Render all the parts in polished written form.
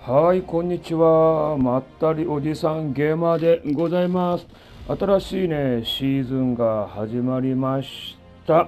はい、こんにちは。まったりおじさんゲーマーでございます。新しいね、シーズンが始まりました。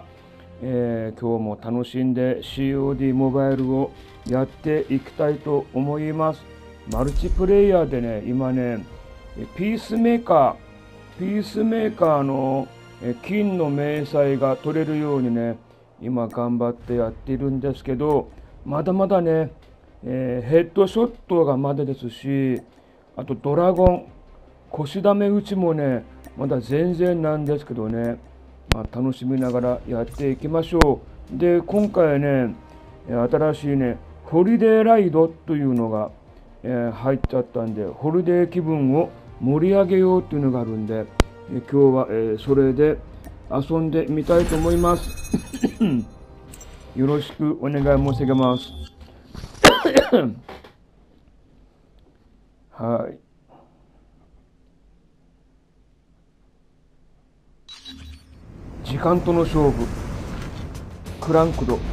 今日も楽しんで COD モバイルをやっていきたいと思います。マルチプレイヤーでね、今ね、ピースメーカーの金の明細が取れるようにね、今頑張ってやっているんですけど、まだまだね、ヘッドショットがまだですし、あとドラゴン、腰ダメ打ちもね、まだ全然なんですけどね、楽しみながらやっていきましょう。で、今回ね、新しいね、ホリデーライドというのが、入っちゃったんで、ホリデー気分を盛り上げようというのがあるんで、今日は、それで遊んでみたいと思います。よろしくお願い申し上げます。はい。時間との勝負、クランクド。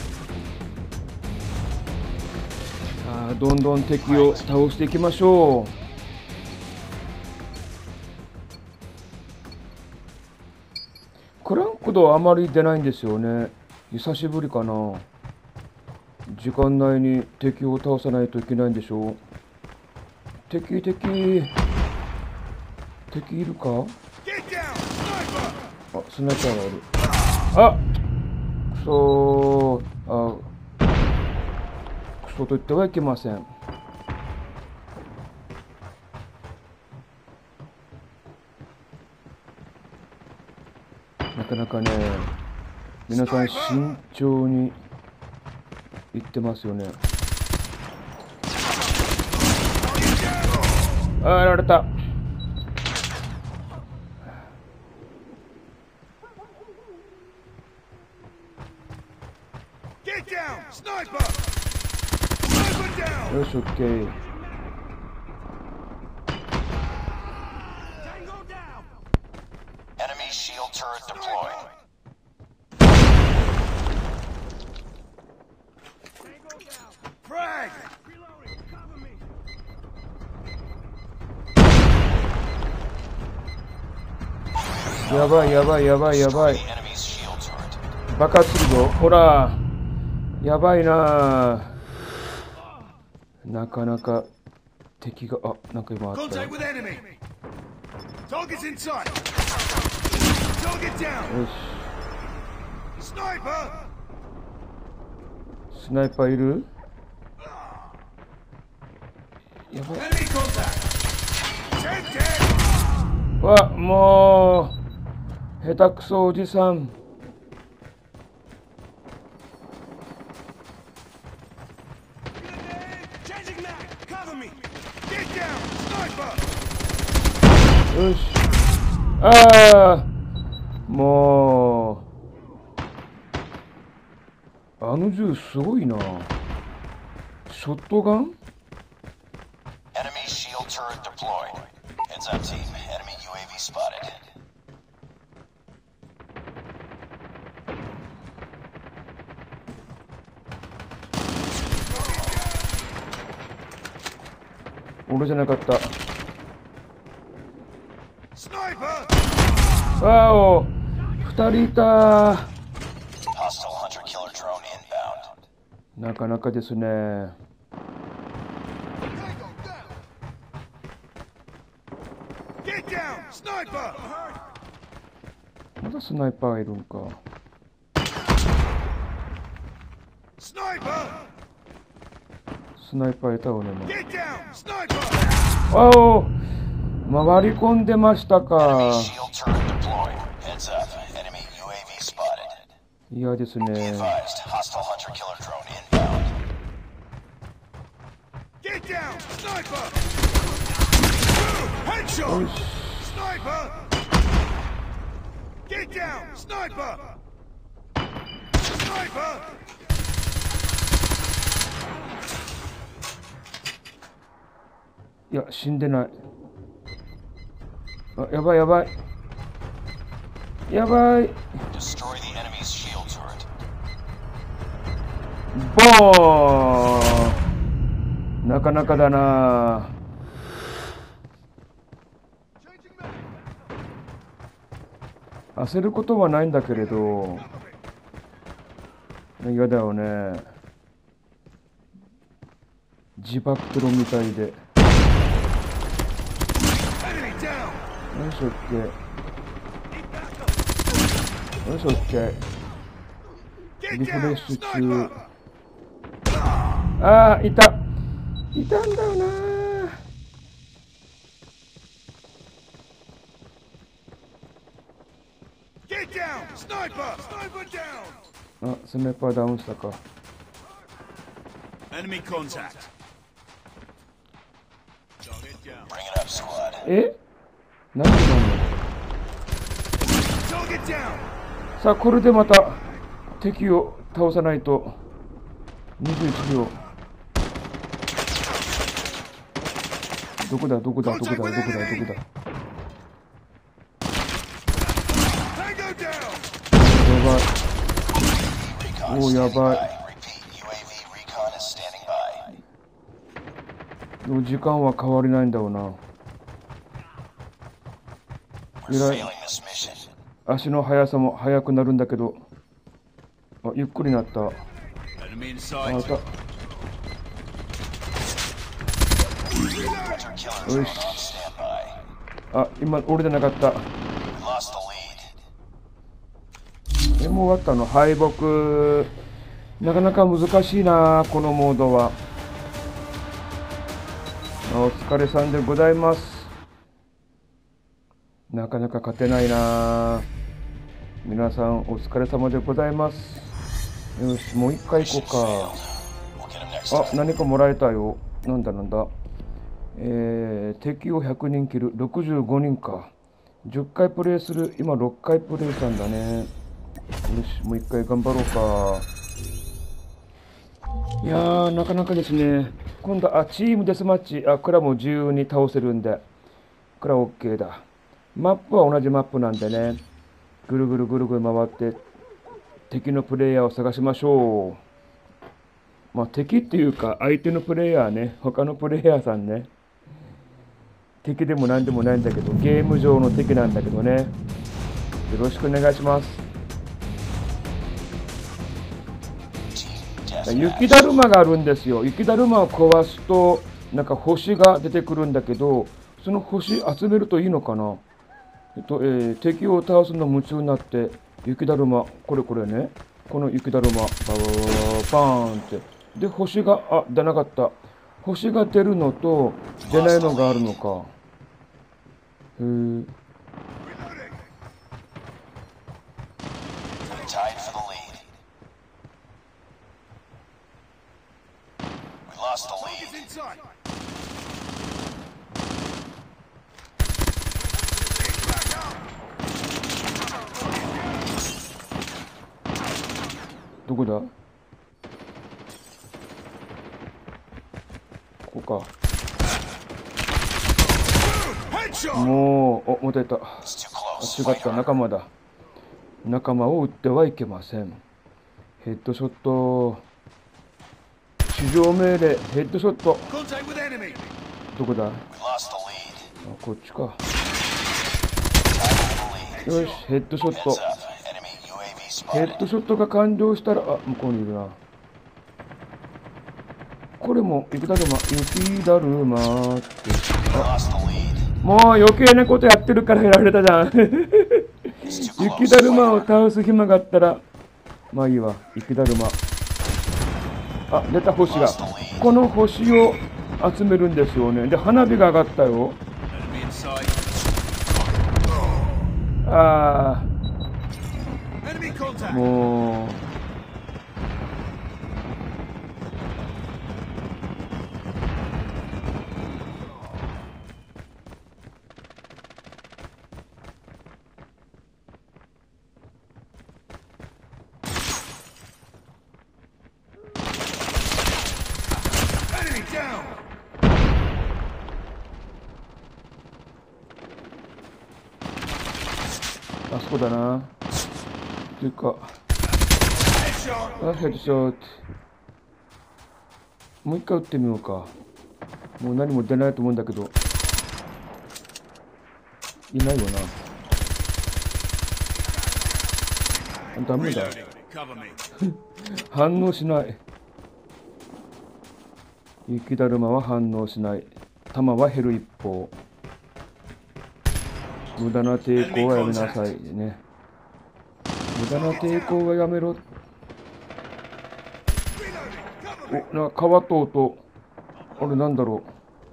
どんどん敵を倒していきましょう。クランクドはあまり出ないんですよね。久しぶりかな。時間内に敵を倒さないといけないんでしょう。敵いるか？あ、スナイパーがいる。あ、くそー。クソと言ってはいけません。なかなかね、皆さん慎重に行ってますよね。やられた。よし、オッケー。やばい。爆発するぞ。ほら。やばいな。なかなか敵が、なんか今あったよ。よし。スナイパーいる？やばい。もう下手くそおじさん。よし。もうあの銃すごいな。ショットガン？俺じゃなかった。2人いた。なかなかですね。まだスナイパーがいるんか。スナイパーいたわね。回り込んでましたか。嫌ですね。よし。いや、死んでない。やばい。ボーン。 なかなかだな。焦ることはないんだけれど、嫌だよね。自爆テロみたいで。よし、オッケー。よし、オッケー。リフレッシュ中。ああ、いたんだよな。あ、スナイパーダウンしたか。え、なんでなんだ。さあ、これでまた敵を倒さないと。21秒。どこだ。やばい。おお、やばい。でも時間は変わりないんだろうな。えらい。足の速さも速くなるんだけど。あ、ゆっくりなった。あ、また。よし。あ、今俺じゃなかった。もう終わったの。敗北。なかなか難しいな、このモードは。お疲れさんでございます。なかなか勝てないな。皆さんお疲れ様でございます。よし、もう一回行こうか。あ、何かもらえたよ。なんだ。敵を100人切る。65人か。10回プレイする。今6回プレイしたんだね。よし、もう一回頑張ろうか。いやー、なかなかですね。今度は、チームデスマッチ。クラも自由に倒せるんで。これは OK だ。マップは同じマップなんでね。ぐるぐる回って敵のプレイヤーを探しましょう。まあ敵っていうか相手のプレイヤーね。他のプレイヤーさんね。敵でも何でもないんだけど、ゲーム上の敵なんだけどね。よろしくお願いします。雪だるまがあるんですよ。雪だるまを壊すとなんか星が出てくるんだけど、その星集めるといいのかな。敵を倒すの夢中になって雪だるま、これね、この雪だるまバーンって、で星が出なかった。星が出るのと出ないのがあるのか。どこだ。ここか。もう、またいた。違った、仲間だ。仲間を撃ってはいけません。ヘッドショット。地上命令、ヘッドショット。どこだ。こっちか。よし、ヘッドショット。ヘッドショットが完了したら、向こうにいるな。これも雪だるまって。もう余計なことやってるからやられたじゃん。雪だるまを倒す暇があったら、まあいいわ。雪だるま。出た星が。この星を集めるんですよね。で、花火が上がったよ。もう。あそこだな。っていうか、ヘッドショット。もう一回撃ってみようか。 もう何も出ないと思うんだけど。いないよな。ダメだ。反応しない。雪だるまは反応しない。弾は減る一方。無駄な抵抗はやめなさいね。無駄な抵抗はやめろ。お、なんか川と音。あれなんだろう。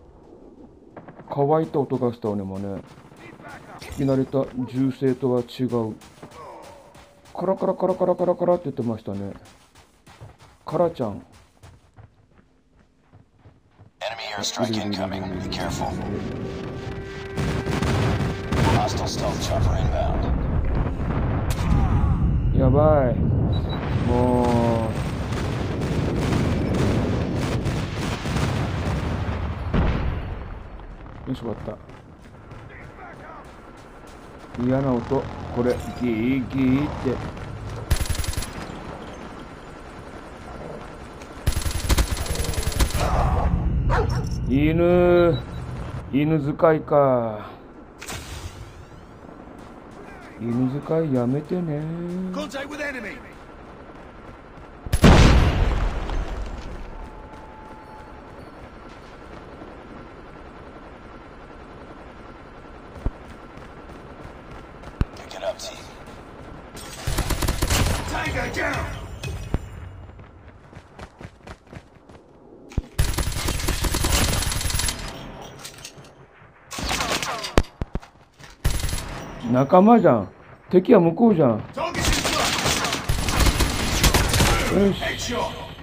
乾いた音がしたね、もうね。聞き慣れた銃声とは違う。カラカラカラカラカラカラって言ってましたね。カラちゃん。やばい。もう。よし、終わった。嫌な音。これ、ギーギーって。犬使いか。犬使いやめてね。仲間じゃん。敵は向こうじゃん。よし。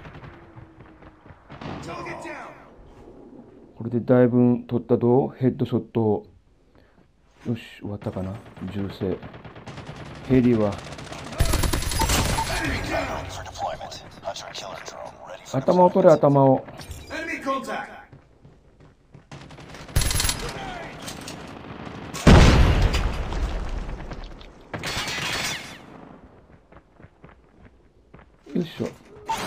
これでだいぶ取ったぞ。ヘッドショット。よし、終わったかな。銃声。ヘリは。頭を取れ、頭を。よいしょ。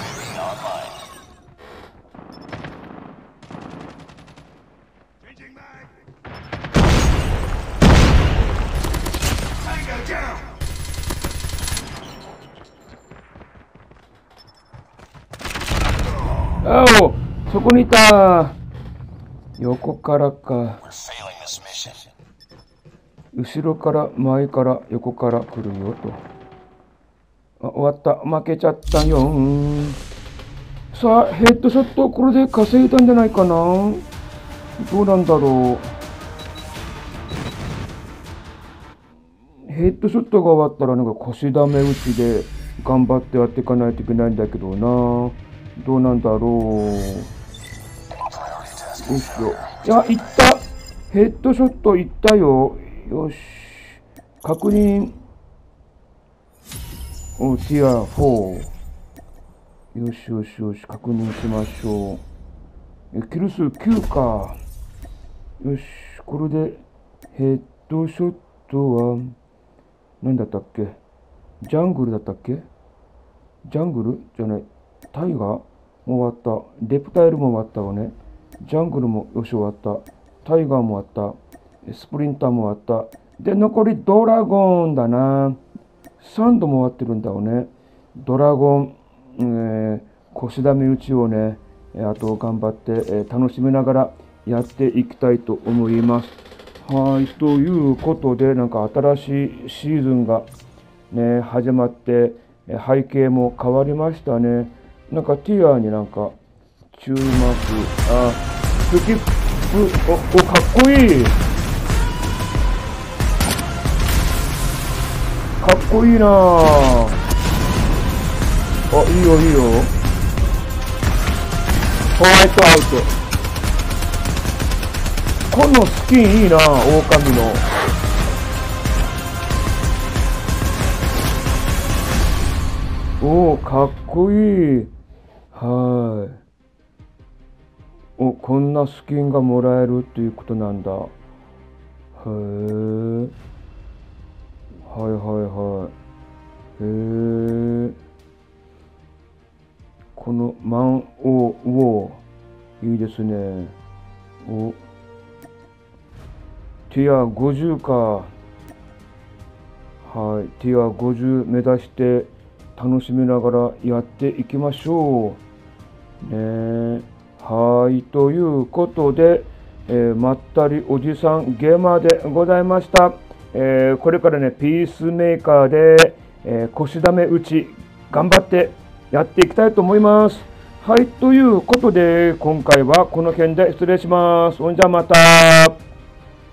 あお、そこにいた。横からか。後ろから、前から、横から来るよと。あ、終わった。負けちゃったよ。さあ、ヘッドショットこれで稼いだんじゃないかな。どうなんだろう。ヘッドショットが終わったらなんか腰ダメ打ちで頑張ってやっていかないといけないんだけどな。どうなんだろう。よいしょ。いや、いった。ヘッドショットいったよ。よし。確認。お、ティア4。よしよしよし、確認しましょう。キル数9か。よし、これでヘッドショットは、何だったっけ？ジャングルだったっけ？ジャングルじゃない。タイガーも終わった。レプタイルも終わったわね。ジャングルもよし終わった。タイガーも終わった。スプリンターも終わった。で、残りドラゴンだな。3度も終わってるんだよね。ドラゴン、腰ダメ打ちをね、あと頑張って、楽しみながらやっていきたいと思います。はい、ということで、なんか新しいシーズンがね、始まって、背景も変わりましたね。なんかティアになんか注目、スキップ、かっこいい。かっこいいなぁ。いいよいいよ。ホワイトアウト。このスキンいいなぁ、狼の。かっこいい。はい。こんなスキンがもらえるっていうことなんだ。へえ。はいはいはい。へえ。このマン・オー・ウォー、いいですね。 お、ティア50か。はい、ティア50目指して楽しみながらやっていきましょう。ね、はい、ということで、まったりおじさんゲーマーでございました。これからね、ピースメーカーで、腰だめ打ち頑張ってやっていきたいと思います。はい、ということで今回はこの辺で失礼します。ほんじゃまた。